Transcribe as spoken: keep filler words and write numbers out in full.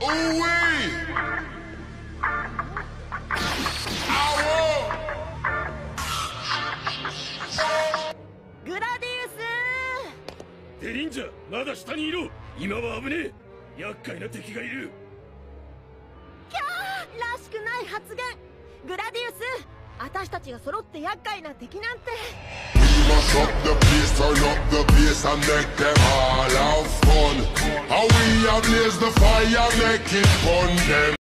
グラディウス。 デリンジャー、まだ下にいろ。今は危ねえ。厄介な敵がいる。 キャー、らしくない発言。グラディウス、私たちが揃って厄介な敵なんて。 Mash up the place, turn up the bass and make them all have fun. How we ablaze the fire, make it fun them.